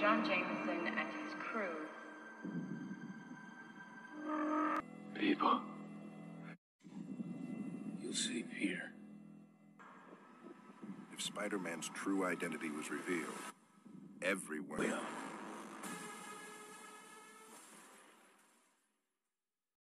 John Jameson and his crew. People. You'll see Peter. If Spider-Man's true identity was revealed, everyone...